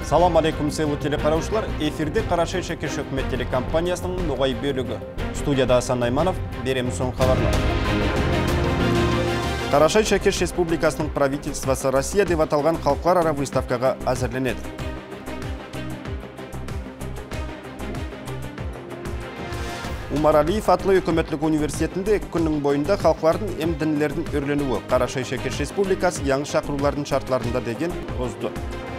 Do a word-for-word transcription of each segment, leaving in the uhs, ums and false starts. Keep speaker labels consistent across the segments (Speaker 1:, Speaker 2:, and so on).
Speaker 1: Салам алейкум, сыйлы телекараушылар. Эфирде Қарашай Шәкеш үкімет телекомпаниясының ноғай бөлігі. Студияда Асан Айманов, берем соң хабарлар. Қарашай Шәкеш Республикасының правительствосы Россия деп аталған халықлар ара выставкаға әзірленеді. Умар Алиев атлы үкіметлік университетінде күннің бойында халықлардың емдінлердің өрленуі Қарашай Шәкеш Республикасы яңы шақырулардың шартларында деген озды.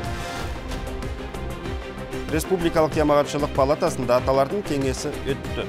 Speaker 1: Республикалық Ямағатшылық палатасында аталардың кеңесі өтті.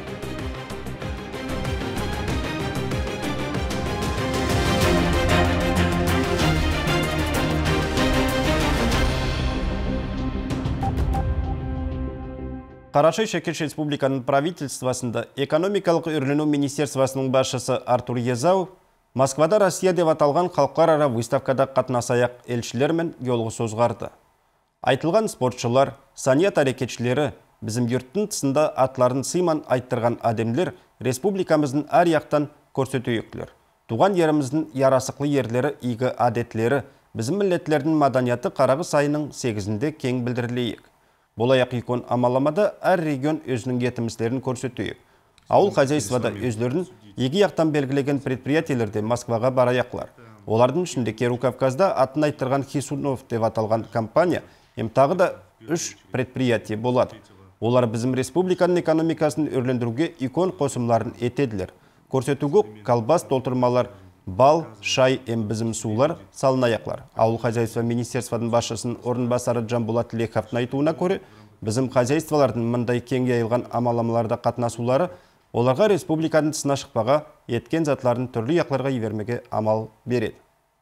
Speaker 1: Қарашай Шәкеш Республиканың правительствосында экономикалық өрлену министерствосының басшысы Артур Езау Москвада Россия деп аталған халықлар ара выставкада қатынасаяқ елшілер мен жолғы созғарды. Айтылған спортшылар, саният әрекетшілері, біздің йұрттың тұсында атларын сыйман айттырған адемлер республикамыздың әр яқтан көрсетейіклер. Туған еріміздің ярасықлы ерлері, игі адетлері, біздің міллетлердің маданияты қарағы сайының сегізінде кең білдірілейік. Болаяқ икон амаламада әр регион өзінің етіміздерін көрсетейік. Ауыл хозяйствода өзлерін екі яқтан белгілеген предприятиелерде Москваға бараяқлар. Олардың ішінде Керу Кавказда атын айттырған Хисунов деп аталған компания тағы да үш предприятие болады. Олар біздің республиканың экономикасын өрлендіруге икон қосымларын етеділер. Көрсетуге колбас толтырмалар, бал, шай, эм біздің сулар салынаяқлар. Ауыл хозяйство министерствоның басшысының орынбасары Жамбулат Лековтың айтуына көре, біздің хозяйстволардың мындай кең жайылған амаламаларда қатынасулары оларға республиканың тысына шықпаға еткен затларын түрлі яқларға жібермеге амал береді.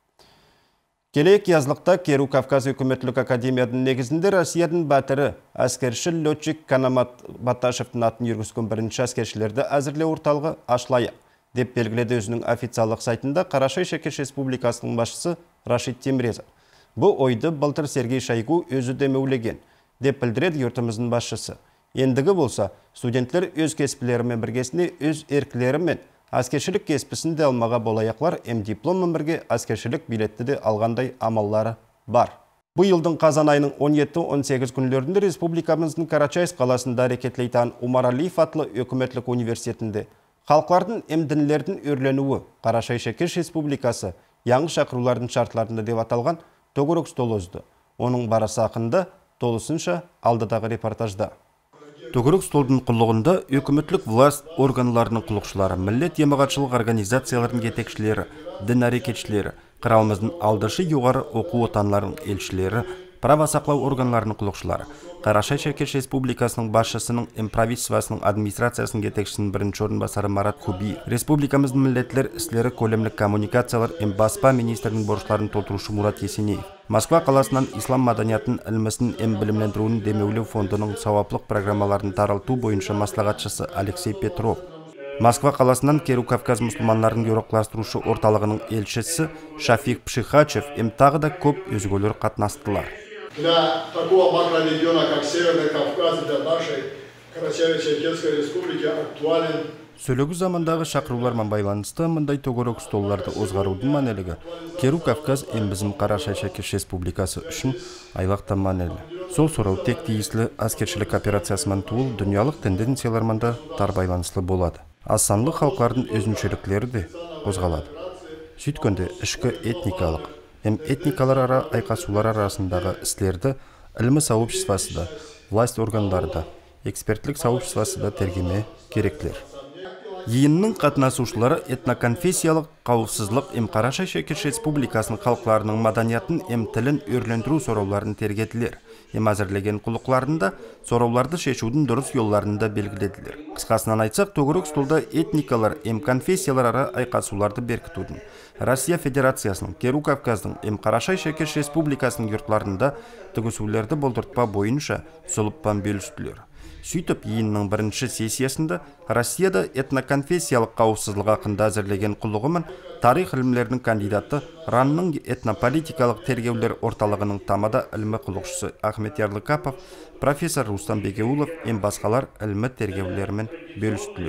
Speaker 1: Келек язлықта Керу Кавказ үкіметлік академияның негізінде Россияның батыры әскершіл летчик Канамат Баташевтың атын жүргізген бірінші әскершілерді әзірлеу орталығы ашылайық деп белгіледі өзінің официалық сайтында Қарашай Шәкеш Республикасының басшысы Рашид Темрезов. Бұл ойды былтыр Сергей Шойгу өзі демеулеген деп білдіреді йұртымыздың басшысы. Ендігі болса, студенттер өз кеспілерімен біргесіне өз еркілерімен әскершілік кеспісінде алмаға болаяқлар әм дипломмен бірге әскершілік билетті де алғандай амаллары бар. Бұл елдің қазан айының он жеті он сегіз күнлерінде республикамыздың Карачайск қаласында әрекетлейтін Умар Алиев атлы үкіметлік университетінде халықлардың емдінлердің өрленуі Қарашай Шәкеш Республикасы яңы шақырулардың шартларында деп аталған төгірік стол озды. Оның барасы ақында толысынша алдыдағы репортажда. Төгірік столдың құлығында үкіметлік власт органларының құлықшылары, миллет емағатшылық организациялардың жетекшілері, дін әрекетшілері, қырауымыздың алдышы жоғары оқу отанларының елшілері, права сақлау органларының құлықшылары, Қарашай Шәкеш Республикасының басшысының правительствосының администрациясының жетекшісінің бірінші орынбасары Марат Куби, республикамыздың миллетлер істері көлемлік коммуникациялар эм баспа министрінің борышларын толтырушы Мурат Есенеев, Москва қаласынан ислам маданиятын ілмісін эм білімлендіруін демеулі фондының сауаплық программаларын таралту бойынша маслағатшысы Алексей Петров, Москва қаласынан Керу Кавказ мұсылманларын еурокластырушы орталығының елшісі Шафик Пшихачев эм тағы да көп өзгелер қатынастылар.
Speaker 2: Для такого макрорегиона, как Северный Кавказ, для нашей Карачаево-Черкесской республики актуален.
Speaker 1: Сөйлегі замандағы шақырулармен байланысты мындай төгірек столларды озғарудың мәнелігі Керу Кавказ эм біздің Қарашай Шәкеш Республикасы үшін айлақтан мәнелі. Сол сұрау тек тиісілі әскершілік операциясымен туыл дүниялық тенденциялармен да тар байланыслы болады. Аз санлы халықтардың өзіншеліктері де қозғалады. Сөйткенде ішкі этникалық эм этникалар ара айқасулар арасындағы істерді ілімі сообществосы да, власть органдары да, экспертлік сообществосы да тергеме керектілер. Йиынның қатынасушылары этноконфессиялық қауіпсізлік эм Қарашай Шәкеш Республикасының халықларының маданиятын эм тілін өрлендіру сорауларын тергетілер. Эм әзірлеген құлықларында сорауларды шешудің дұрыс yollarында белгіледілер. Қысқасынан айтсақ, төгірек столда этникалар эм конфессиялар ара айқасуларды беркітудің. Россия Федерациясының Керу Кавказдың эм Қарашай Шәкеш Республикасының йұртларында түгісулерді болдыртпа бойынша сұлыппан бөлістілер. Сөйтіп, йиынның бірінші сессиясында Россияда этноконфессиялық қауіпсіздік ақында әзірлеген құлығымен тарих ілімлерінің кандидаты Ранның этнополитикалық тергеулер орталығының тамада ілімі құлықшысы Ахмет Ярлыкапов, профессор Рустам Бекеулов эм басқалар ілімі тергеулерімен бөлістілер.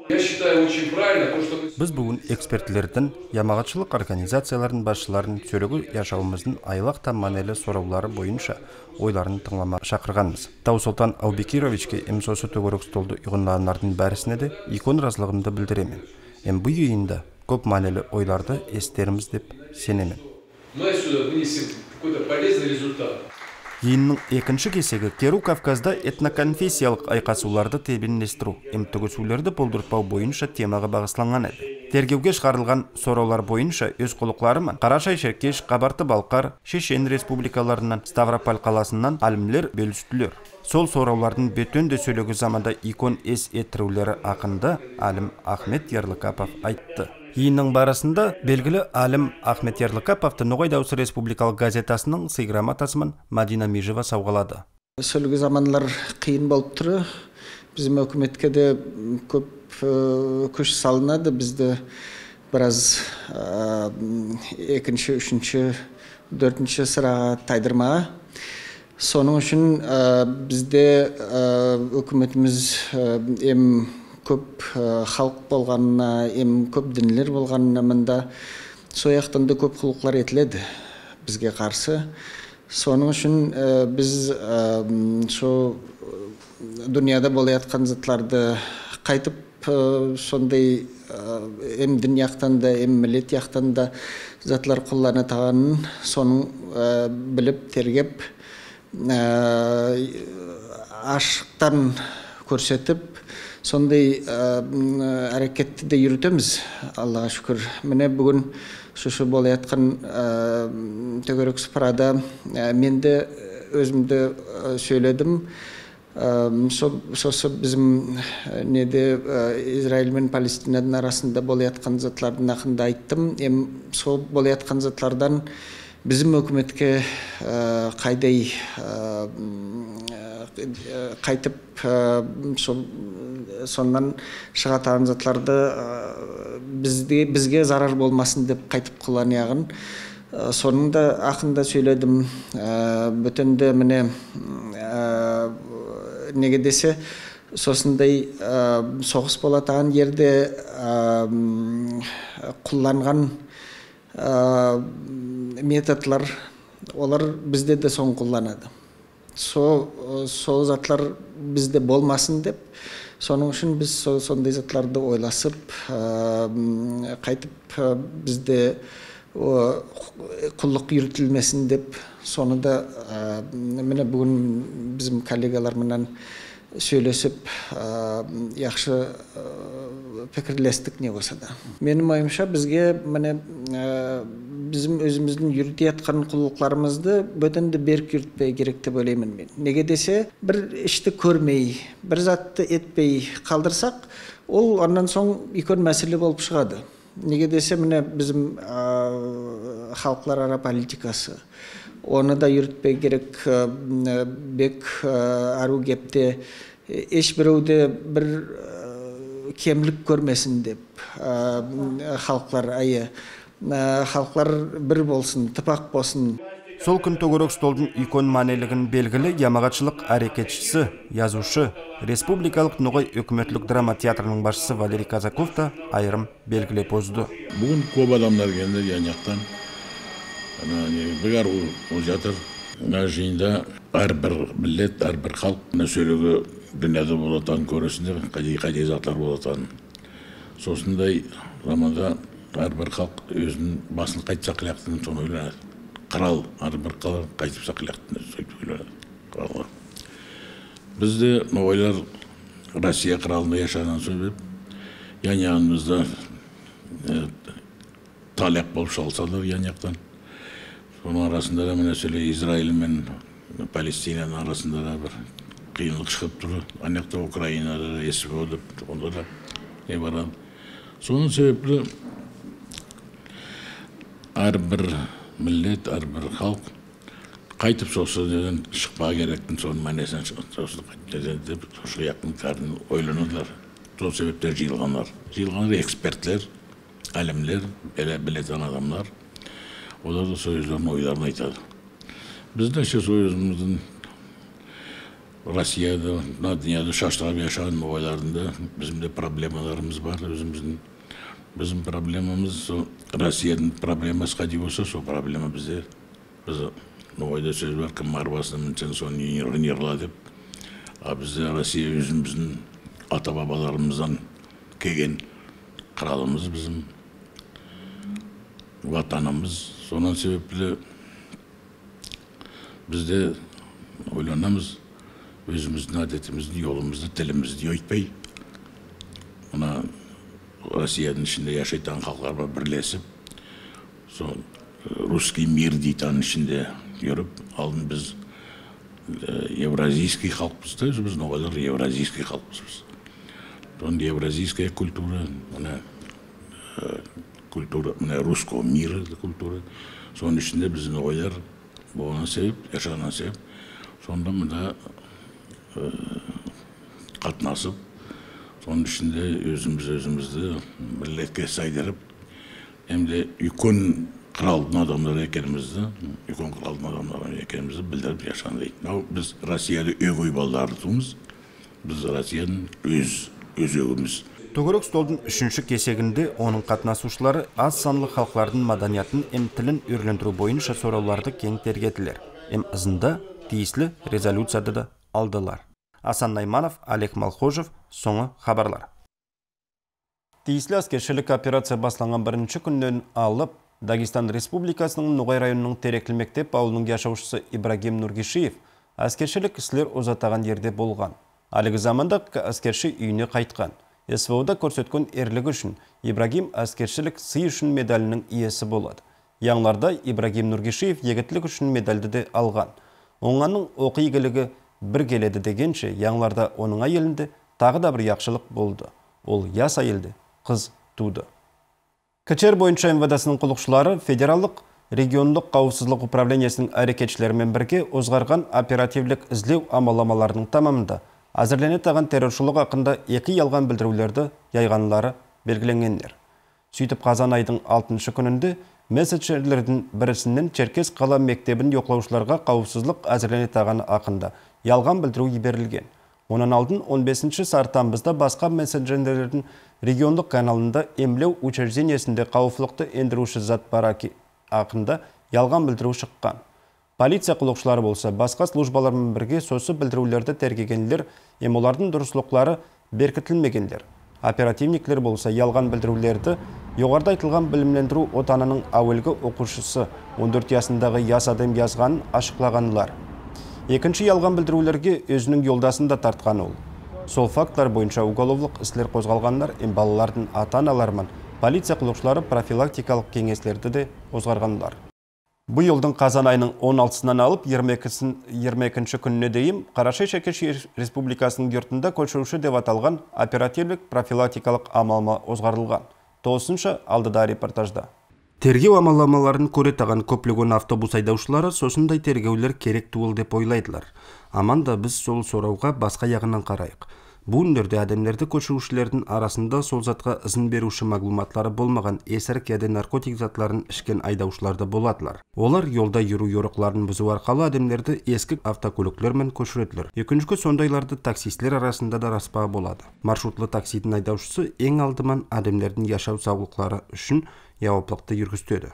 Speaker 3: Я считаю очень правильно то, что мы...
Speaker 1: Біз бүгін экспертлердің, ямағатшылық организациялардың басшыларын сөрегі яшауымыздың айлақ та манелі сораулары бойынша ойларын тыңлама шақырғанбыз. Таусолтан Аубекировичке эмсосы төгөрік столды ұғынланардың бәрісіне де икон разылығымды білдіремен. Эм бұл үйінде көп манелі ойларды естеріміз деп сенемен.
Speaker 3: Мы отсюда вынесем какой-то полезный результат.
Speaker 1: Йынның екінші кесегі Керу Кавказда этноконфессиялық айқасуларды тебінлестіру, емтігісулерді болдыртпау бойынша темаға бағысланған еді. Тергеуге шығарылған сораулар бойынша өз құлықларымен Қарашай Шеркеш, Қабарты Балқар, Шешен республикаларынан, Ставрополь қаласынан алімлер бөлістілер. Сол сораулардың бөтен де сөйлегі заманда икон ес еттірулері ақында Алим Ахмет Ярлыкапов айтты. Йынның барысында белгілі Алим Ахмет Ярлыкаповты Ноғай Даусы республикалық газетасының сый грамотасымен Мадина Межева сауғалады.
Speaker 4: Сөйлегі заманлар қиын болып тұры. Bizim өкіметке де көп күш салынады. Бізді біраз екінші, үшінші, төртінші sıraға тайдырмаға. Соның үшін бізде өкіметіміз ем көп халық болғанына, ем көп дінлер болғанына мында сояқтан да көп құлықлар етіледі бізге қарсы. Соның үшін біз со дүнияда болы атқан зытларды қайтып сондай ем дін яқтан да, ем милет яқтан да затлар құлланы тағанын соның біліп, тергеп, ашықтан көрсетіп, сондай әрекетті де үйретеміз, Аллаға шүкір. Міне бүгін шушы болы атқан төгерік сыпырада мен де өзімді сөйледім. Сосы bizim неде Израиль мен Палестинаның арасында болы атқан затлардың ақында айттым. Ем сол болы атқан затлардан bizim өкіметке қайдай қайтып сондан шығатаған затларды бізге зарар болмасын деп қайтып қылан яғын. Соның да ақында сөйледім. Бүтінді міне неге десе, сосындай соғыс болатаған ерде құлланған методлар, олар бізде де соң құлланады. Сол затлар бізде болмасын деп, соның үшін біз сондай затларды ойласып, қайтып бізде құллық үйретілмесін деп, соны да міне бүгін bizim коллегалармен сөйлесіп, яқшы пікірлестік не болса да. Менің ойымша бізге міне bizim өзіміздің үйрете атқан құллықларымызды бөтенді берік үйретпей керек деп ойлаймын мен. Неге десе, бір ішті көрмей, бір затты етпей қалдырсақ, ол ондан соң икон мәселе болып шығады. Неге десе, міне bizim халықлар ара политикасы. Оны да үйретпей керек, бек ару кепте ешбіреуде бір кемлік көрмесін деп халықлар айы. Халықлар бір болсын, тыпақ болсын.
Speaker 1: Сол күн төгөрік столдың икон манелігін белгілі ямағатшылық әрекетшісі, язушы, республикалық Ноғай өкіметлік драма театрының басшысы Валерий Казаков та айырым белгіле позды.
Speaker 5: Бүгін көп адамдар келді яңақтан. Бір ару жатыр. Жиында әрбір миллет, әрбір халық сөйлегі дүниеде болатан көресінде, қайдай затлар болатан. Сосындай заманда әрбір халық өзінің басын қайтып сақылияқтың соны ойланады. Қырал, әрбір қалар қайтып сақылияқтың сөйтіп ойланады. Бізде ойлар Россия қыралында яшаған сөйлеп, яң-яғымызда талияқ болып шалсалар яң-яқтан. Соның арасында да мәселе Израиль мен Палестинаның арасында да бір қиынлық шығып тұрды. Анақта Украинада СВО деп, онда да не барады. Соның себепті әрбір миллет, әрбір халық қайтып сосы деден шықпа керектін, соның мәнесін сосын қайтып деп, сошы яқын кәрін ойланылар. Сол себептер жиылғанlar. Жиылғанlar экспертлер, әлімлер, білетін адамлар. Олар да сөздерін ойларын айтады. Біздің ше сөзіміздің Россияда, dünyada şaştırıp yaşayan olaylarında bizim de problemlerimiz var. Özümüzün, bizim problemimiz o Rusya'nın probleması kadar olsa o problemi bize biz Novayda söz var ki Marvasının için son yırla deyip bize Rusya özümüzün ata babalarımızdan kelgen kralımız bizim vatanımız. Sonun sebeple biz de oylanamız. Özümüzün adetimizin, yolumuzda, dilimizde öğütpey. Ona Rusya'nın içinde yaşaytan halklarla birleşip, son Ruski mir deytanın içinde görüp, alın biz Евразийский halkımız da, biz ne kadar Евразийский halkımız biz. Son Евразийская kultura, ona kultura, ona Rusko mir kultura, son içinde biz ne kadar bu ona sebep, yaşanan sebep. Sonda mı da katnasıp, sonun içinde özümüz özümüzde milletke saydırıp, hem de yükün kralın adamları ekenimizde, yükün kralın adamları ekenimizde bildirip yaşandı. Biz Rusya'da ögüy balları tutumuz, biz Rusya'nın öz, öz ögümüz.
Speaker 1: Tögөрөк столдун үшүнчү кесегинде онун катнашуучулары аз санлуу халклардын маданиятын эм тилин өрлөндүрүү боюнча суроолорду кең тергедилер. Эм ызында тийишлүү резолюцияды да алдылар. Асан Найманов, Олег Малхожев, соңы хабарлар. Тийишлүү аскерчилик операция башланган биринчи күндөн алып, Дагестан Республикасынын Нугай районунун Терекли мектеп ауылынын жашоочусу Ибрагим Нургишиев аскерчилик ислер узатаган жерде болгон. Алыгы заманда аскерчи үйүнө кайткан. эс вэ ода көрсөткөн эрлиги үчүн Ибрагим аскерчилик сый үчүн медалинин ээси болот. Яңларда Ибрагим Нургишиев егитлик үчүн медалды да алган. Оңанын окуу ийгилиги bir келеді дегенше, яңларда оның айелінде тағы да бір яқшылық болды. Ол яс айелді, қыз туды. Кечер бойынша эм вэ дасының құлықшылары федералдық регионлық қауіпсіздік управлениясының әрекетшілерімен бірге озғарған оперативлік іздеу амаламаларының тамамында әзірлене таған терроршылық ақында екі ялған білдірулерді яйғанлары белгіленгендер. Сөйтіп қазан айдың алтыншы күнінде мессенджерлердің бірісінен Черкес қала мектебін yoqlaушыларға қауіпсіздік әзірлене тағаны ақында ялған білдіру еберілген. Оның алдын он бесінші сартамбызда басқа мессенджерлердің региондық каналында емлеу учреждениесінде қауіфлықты ендіруші зат бараки ақында ялған білдіру шыққан. Полиция құлықшылары болса, басқа службалармен бірге сосы білдірулерді тергегенлер, ем олардың дұрыслықлары беркітілмегендер. Оперативниклер болса, ялған білдірулерді жоғарыда айтылған білімлендіру отанының әуелгі оқушысы он төрт жасындағы яс адам yazғанын ашықлағанылар. Екінші ялған білдірулерге өзінің жолдасын да тартқан ол. Сол фактлар бойынша уголовлық істер қозғалғандар ем балалардың ата-аналарымен полиция құлықшылары профилактикалық кеңеслерді де қозғарғандар. Бұл жылдың қазан айының он алтысынан алып жиырма екінші күніне дейін Қарашай-Шеркеш Республикасының йортында көшіруші деп аталған оперативлік профилактикалық амалма озғарылған. тоғызыншы алдыда репортажда. Тергеу амаламаларын көретаған көплеген автобус айдаушылары сосындай тергеулер керек туыл деп ойлайдылар. Аманда біз сол сорауға басқа яғынан қарайық. Бұл үндерде әдемлерді көшірушілердің арасында сол затқа ызын беруші мағлуматлары болмаған есірік яде наркотик затларын ішкен айдаушыларды боладылар. Олар елда жүру йорықларын бұзу арқалы әдемлерді ескі автокөліклермен көшіретілер. Екіншігі сондайларды таксистлер арасында да распа болады. Маршрутлы таксидің айдаушысы ең алдыман әдемлердің яшау саулықлары үшін жауаптылықты жүргізтеді.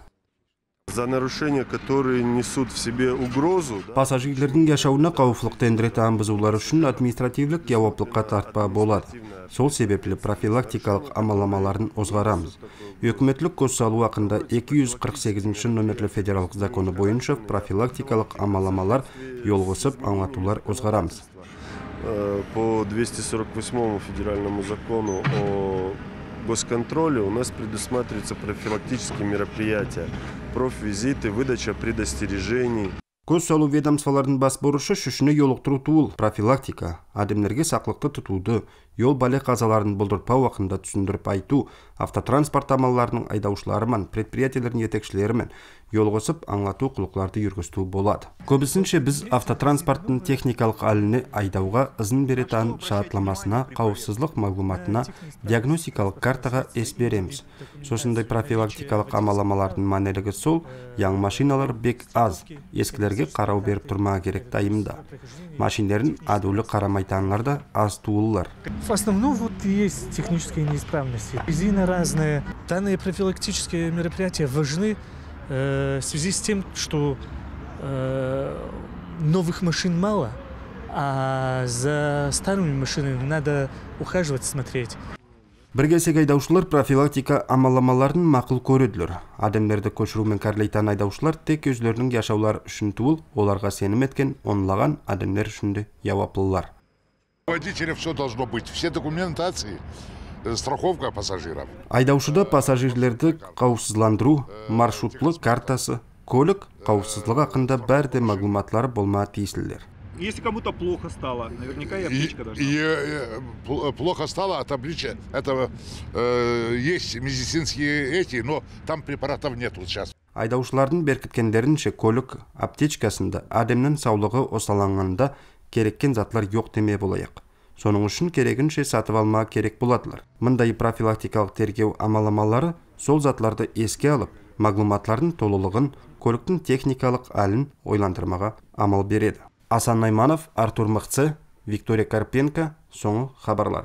Speaker 6: За нарушения, которые несут в себе угрозу.
Speaker 1: Пассажирлердің яшауына қауіфлықты ендіретаған бұзулар үшін административлік жауаптылыққа тартпа болады. Сол себеплі профилактикалық амаламаларын озғарамыз. Өкіметлік көз салу ақында екі жүз қырық сегізінші номерлі федералық законы бойынша профилактикалық амаламалар жолғысып аңлатулар озғарамыз.
Speaker 6: По двести сорок восьмому федеральному закону о госконтроле у нас предусматриваются профилактические мероприятия, профвизиты, выдача предостережений.
Speaker 1: Көз салу ведомстволардың бас борушы шүшіні жолықтыру туыл, профилактика, адемлерге сақлықты тұтуды, жол бале қазаларын болдырпау уақында түсіндіріп айту, автотранспорт амалларының айдаушыларымен, предприятиялардың етекшілерімен, yol қосып аңлату құлықларды жүргізту болады. Көбісінше біз автотранспорттың техникалық әліне айдауға ызын беретан шартламасына, қауіпсіздік мағлұматына, диагностикалық картаға ес береміз. Сосындай профилактикалық амаламалардың манелігі сол, яң машиналар бек аз, ескілерге қарау беріп тұрмаға керек дайымда. Машинлерін адулы қарамайтанлар да аз туылылар.
Speaker 7: В основном вот есть технические неисправности. Резина разная. Данные профилактические мероприятия важны э, в связи с тем, что э, новых машин мало, а за старыми машинами надо ухаживать, смотреть.
Speaker 1: Бір кесек айдаушылар профилактика амаламаларын мақұл көреді. Адамдарды көшірумен кәрлейтан айдаушылар тек өзлерінің яшаулар үшін туыл, оларға сенім еткен онлаған адамдар үшін де жауаплылар.
Speaker 8: Водителя все должно быть, все документации, страховка пассажиров.
Speaker 1: Айдаушыда пассажирлерді қауіпсіздандыру, маршрутлы картасы, көлік қауіпсіздігі хақында бәрде мағлұматлары болма тиісілдер.
Speaker 9: Если кому-то плохо стало, наверняка и аптечка должна.
Speaker 8: И, и, плохо стало, а табличка, это э, есть медицинские эти, но там препаратов нет вот сейчас.
Speaker 1: Айдаушылардың беркіткендерінше көлік аптечкасында адамның саулығы осаланғанда кереккен затлар жоқ деме болайық. Соның үшін керегінше сатып алма керек боладылар. Мындай профилактикалық тергеу амаламалары сол затларды еске алып, мағлұматлардың толылығын, көліктің техникалық әлін ойландырмаға амал береді. Асан Найманов, Артур Мықцы, Виктория Карпенко, соңы хабарлар.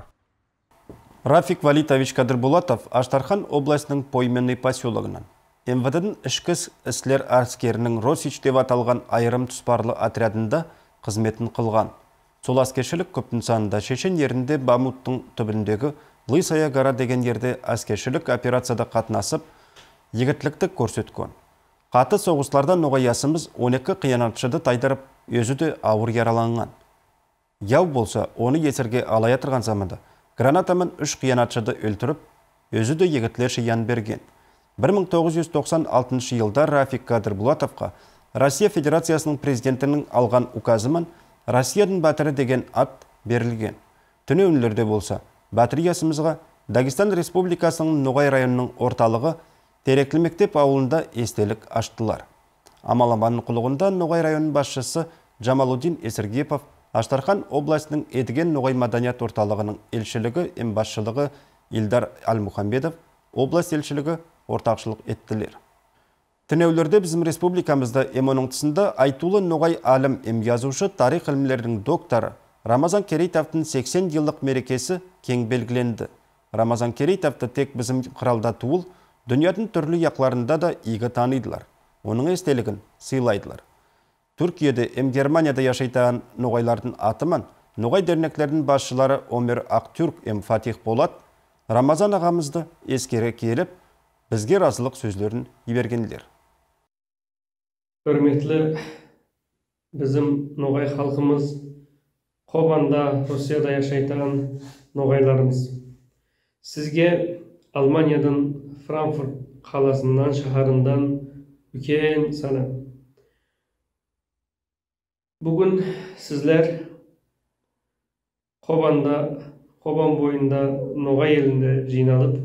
Speaker 1: Рафик Валитович Кадырбулатов Аштархан областының Пойменный поселогынан эм вэ дэ-дің ішкі іслер әскерінің Росич деп аталған айырым тұспарлы отрядында қызметін қылған. Сол әскершілік көптің санында Шешен ерінде Бамуттың түбіндегі Лысая гора деген ерде әскершілік операцияда қатынасып, егітлікті көрсеткен. Қаты соғыслардан ноғаясымыз он екі қиянатшыды тайдырып, өзі де ауыр яраланған. Яу болса, оны есірге алая тұрған заманда, гранатамен үш қиянатшыды өлтіріп, өзі де егітлер шиян берген. бір мың тоғыз жүз тоқсан алтыншы жылда Рафик Кадырбулатовқа Россия Федерациясының президентінің алған указымен Россияның батыры деген ат берілген. Түнеуінлерде болса, батыриясымызға Дагестан Республикасының Ноғай районының орталығы Тереклі мектеп ауылында естелік аштылар. Амаламанның құлығында Ноғай районының басшысы Джамалудин Есіргепов Аштархан областының Едіген Ноғай маданият орталығының елшілігі эм басшылығы Илдар Аль-Мухамбедов област елшілігі ортақшылық еттілер. Түнеулерде bizim республикамызда эм оның тұсында айтулы Ноғай алым эм yazушы тарих ілімлердің докторы Рамазан Керейтовтың сексен жылдық мерекесі кең белгіленді. Рамазан Керейтовты тек bizim қыралда туыл, дүниятың түрлі яқларында да игі таныдылар. Оның естелігін сыйлайдылар. Түркияда эм Германияда яшайтаған ноғайлардың атыман, ноғай дернеклердің басшылары Омер Ақтүрк эм Фатих Болат, Рамазан ағамызды ескере келіп, бізге разылық сөзлерін ебергенлер.
Speaker 10: Hürmetli bizim ноғай халқымыз, Қобанда, Русияда яшайтаған ноғайларымыз. Сізге Алманиядан Франкфурт қаласынан шаһарынан үлкен салам. Бүгін сізлер Қобанда, Қобан бойында Ноғай елінде жиналып,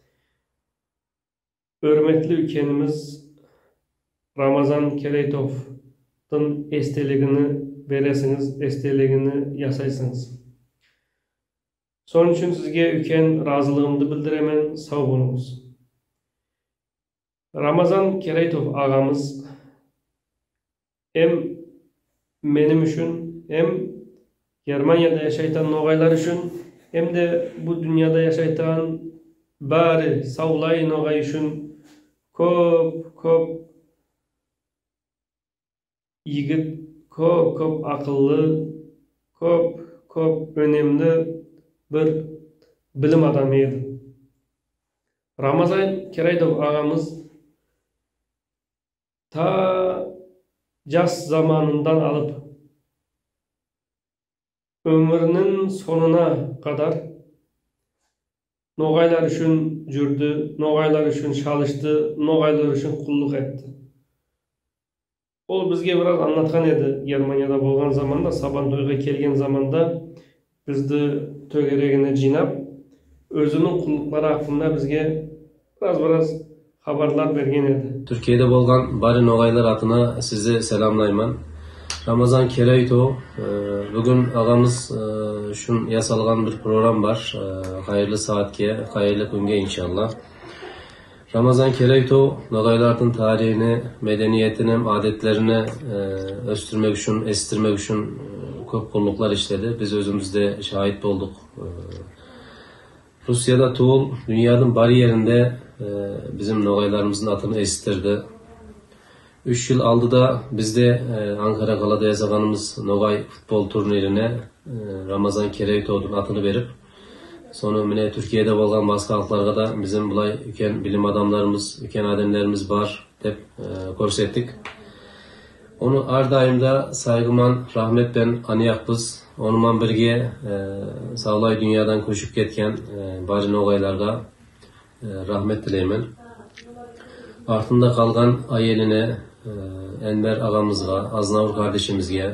Speaker 10: өрметлі үлкеніміз Рамазан Керейтовтың естелігіні бересіңіз, естелігіні ясайсыңыз. Соның үшін сізге үлкен разылығымды білдіремен, сау болыңыз. Рамазан Керейтов ағамыз hem benim için hem Germanya'da yaşaytan noğaylar için hem de bu dünyada yaşaytan bari savlay noğay için köp köp yigit, köp köp akıllı, köp köp önemli bir bilim adamıydı. Ramazan Kereytov ağamız ta jaz zamanından alıp ömrünün sonuna kadar noğaylar için jürdü, noğaylar için çalıştı, noğaylar için kulluk etti. Ol bizge biraz anlatkan edi. Germanya'da bolgan zamanda, Sabantoyga kelgen zamanda bizdi tögeregine jinap, özünün kulluklары hakkında bizge biraz biraz haberler bergen edi.
Speaker 11: Türkiye'de bolgan bari nogaylar atına sizi selamlayman. Ramazan Kereyto, bugün ağamız şun yasalgan bir program var. Hayırlı saatke, hayırlı günge inşallah. Ramazan Kereyto, nogaylardan tarihini, medeniyetini, adetlerini östürmek için, estirmek için köp kulluklar işledi. Biz özümüzde şahit olduk. Rusya'da Tuğul, dünyanın bari yerinde bizim nogaylarımızın atını estirdi. Üç yıl aldı da bizde Ankara Kala'da yasaganımız Nogay futbol turnirine Ramazan Kereyto'nun atını verip sonra mine Türkiye'de bolgan başka halklarga da bizim bulay üken bilim adamlarımız, üken ademlerimiz var dep görsettik. Onu ar daimda saygıman, rahmet ben anıyakbız. Onunla birge e, sağlay dünyadan koşup ketken e, bari nogaylarga e, rahmet dileymen. Artında kalgan ayeline, e, Enver ağamızga, Aznavur kardeşimizge,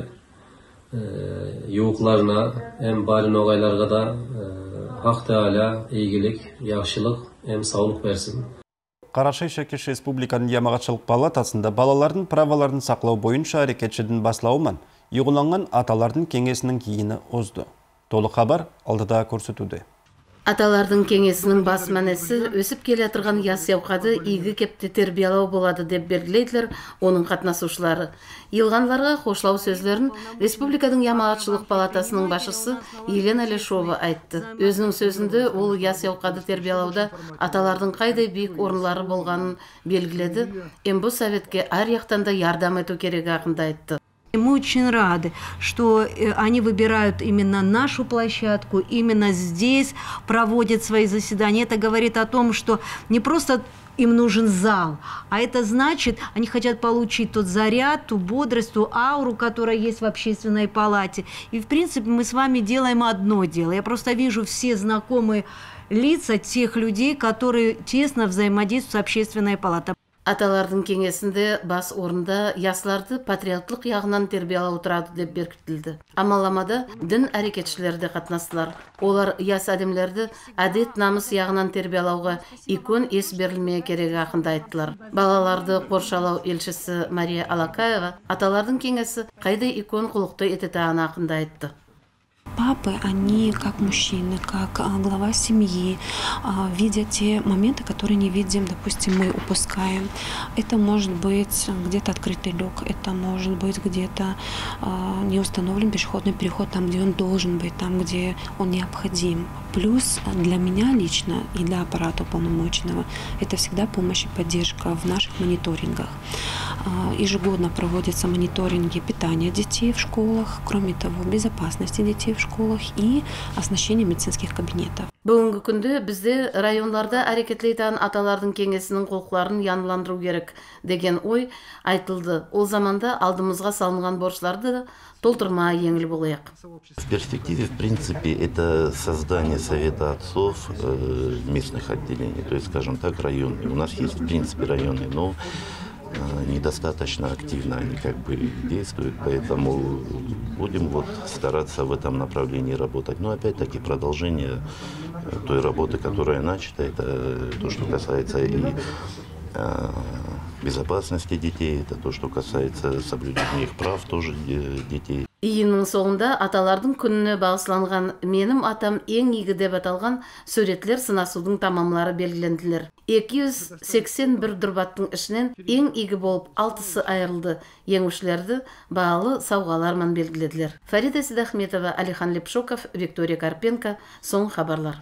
Speaker 11: e, yuğuklarına, hem bari nogaylarga da e, Hak Teala iyilik, yaxşılık, hem sağlık versin.
Speaker 1: Карашай Шәкеш Республиканың Ямағатшылық палатасында балалардың праваларын сақлау бойынша әрекетшідің баслауымен ұйғыланған аталардың кеңесінің кейіні озды. Толық хабар алдыда көрсетуде.
Speaker 12: Аталардың кеңесінің бас мәнесі өсіп келе тұрған яс яуқады игі кепті тербиялау болады деп белгілейділер оның қатнасушылары. Илғанларға қошлау сөзлерін Республиканың Ямағатшылық палатасының басшысы Елена Лешова айтты. Өзінің сөзінде ол яс яуқады тербиялауда аталардың қайдай биік орынлары болғанын белгіледі. Ембу советке әр яқтан да ярдам ету керек ақында айтты.
Speaker 13: Мы очень рады, что они выбирают именно нашу площадку, именно здесь проводят свои заседания. Это говорит о том, что не просто им нужен зал, а это значит, они хотят получить тот заряд, ту бодрость, ту ауру, которая есть в общественной палате. И, в принципе, мы с вами делаем одно дело. Я просто вижу все знакомые лица тех людей, которые тесно взаимодействуют с общественной палатой.
Speaker 12: Аталардың кеңесінде бас орында ясларды патриотлық яғынан тербиялау тұрады деп беркітілді. Амаламада дін әрекетшілері де қатынастылар. Олар яс әдемлерді әдет намыс яғынан тербиялауға икон ес берілмeye керек ақында айттылар. Балаларды қоршалау елшісі Мария Алакаева аталардың кеңесі қайда икон құлықты ететіғаны ақында айтты.
Speaker 14: Папы, они как мужчины, как глава семьи, видят те моменты, которые не видим, допустим, мы упускаем. Это может быть где-то открытый люк, это может быть где-то не установлен пешеходный переход там, где он должен быть, там, где он необходим. Плюс для меня лично и для аппарата уполномоченного это всегда помощь и поддержка в наших мониторингах. Ежегодно проводятся мониторинги питания детей в школах, кроме того, безопасности детей в школах и оснащение медицинских кабинетов.
Speaker 12: Бүгінгі күнде бізде районларда әрекетлейтін аталардың кеңесінің қолқыларын яныландыру керек деген ой айтылды. Ол заманда алдымызға салынған борçларды толтырма еңіл болайық.
Speaker 15: В перспективе, в принципе, это создание совета отцов местных отделений, то есть, скажем так, районные. У нас есть, в принципе, районы, но недостаточно активно они как бы действуют, поэтому будем вот стараться в этом направлении работать. Но опять-таки продолжение той работы, которая начата, это то, что касается и э, безопасности детей, это то, что касается соблюдения их прав тоже детей.
Speaker 12: Июнның соңында аталардың күніне бағысланған «Менім атам ең игі» деп аталған суретлер сынасудың тамамлары белгіленділер. екі жүз сексен бір дүрбаттың ішінен ең игі болып алтысы айырылды. Еңушілерді бағалы сауғалармен белгіледілер. Фарида Сидахметова, Алихан Лепшоков, Виктория Карпенко, соң хабарлар.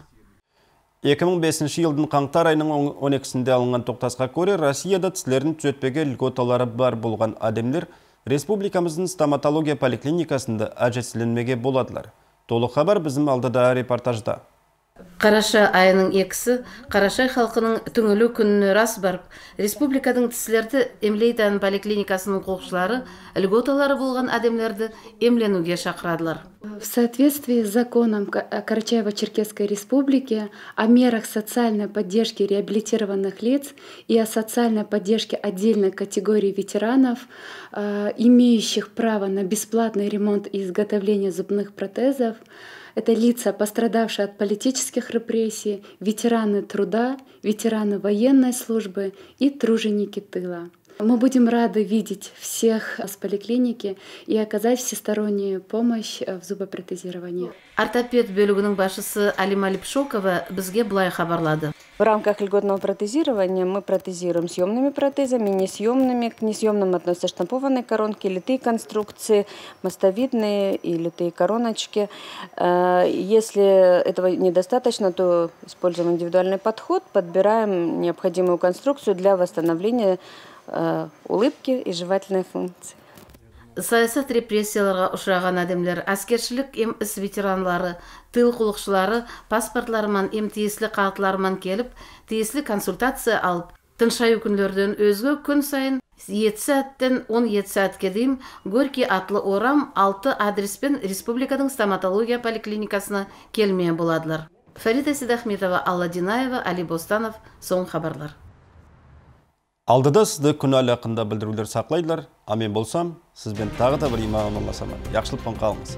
Speaker 1: екі мың бесінші жылдың қаңтар айының он екісінде алынған тоқтасқа көре Россияда тіслерін түзетпеге льготалары бар болған адамдар Республикамыздың стоматология поликлиникасында әжетсіленмеге боладылар. Толық хабар біздің алдыда репортажда.
Speaker 12: Қараша айының екісі Қарашай халқының түңілу күніне рас барып, республикадың тіслерді емлейтін поликлиникасының қолшылары льготалары болған адамларды емленуге шақырадылар.
Speaker 16: В соответствии с законом Карачаево-Черкесской Республики о мерах социальной поддержки реабилитированных лиц и о социальной поддержке отдельной категории ветеранов, имеющих право на бесплатный ремонт и изготовление зубных протезов, Это лица, пострадавшие от политических репрессий, ветераны труда, ветераны военной службы и труженики тыла. Мы будем рады видеть всех с поликлиники и оказать всестороннюю помощь в зубопротезировании.
Speaker 12: Ортопед бөлігінің башысы Алима Липшокова бізге былай хабарлады.
Speaker 17: В рамках льготного протезирования мы протезируем съемными протезами, несъемными. К несъемным относятся штампованные коронки, литые конструкции, мостовидные и литые короночки. Если этого недостаточно, то используем индивидуальный подход, подбираем необходимую конструкцию для восстановления улыбки и жевательной функции.
Speaker 12: Саясат репрессияларға ұшыраған адамдар, әскершілік ем іс ветеранлары, тыл құлықшылары, паспортларыман, ем тиеслі қағытларыман келіп, тиеслі консультация алып, тыншай күндерден өзге күн сайын жеті сәттен он жеті сәтке дейін Горький атлы орам алты адреспен республиканың стоматология поликлиникасына келмее боладылар. Фарида Сидахметова, Алла Динаева, Али Бостанов, соң хабарлар.
Speaker 1: Алдыда сізді күн әлақында білдірулер сақлайдылар, а мен болсам, сізбен тағы да бір имам амаласама. Яқшылықпен қалыңыз.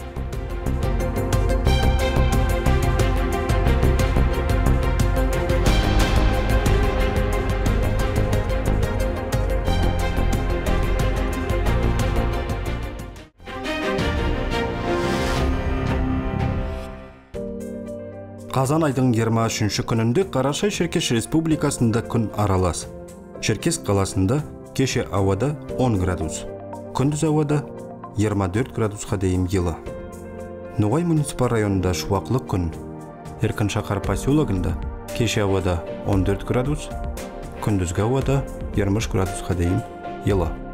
Speaker 1: Қазан айдың жиырма үшінші күнінде Қарашай-Шеркеш Республикасында күн аралас. Черкес қаласында кеше ауада он градус, күндіз ауада жиырма төрт градусқа дейін жылы. Ноғай муниципал районында шуақлы күн. Еркін шақар поселогында кеше ауада он төрт градус, күндізгі ауада жиырма үш градусқа дейін жылы.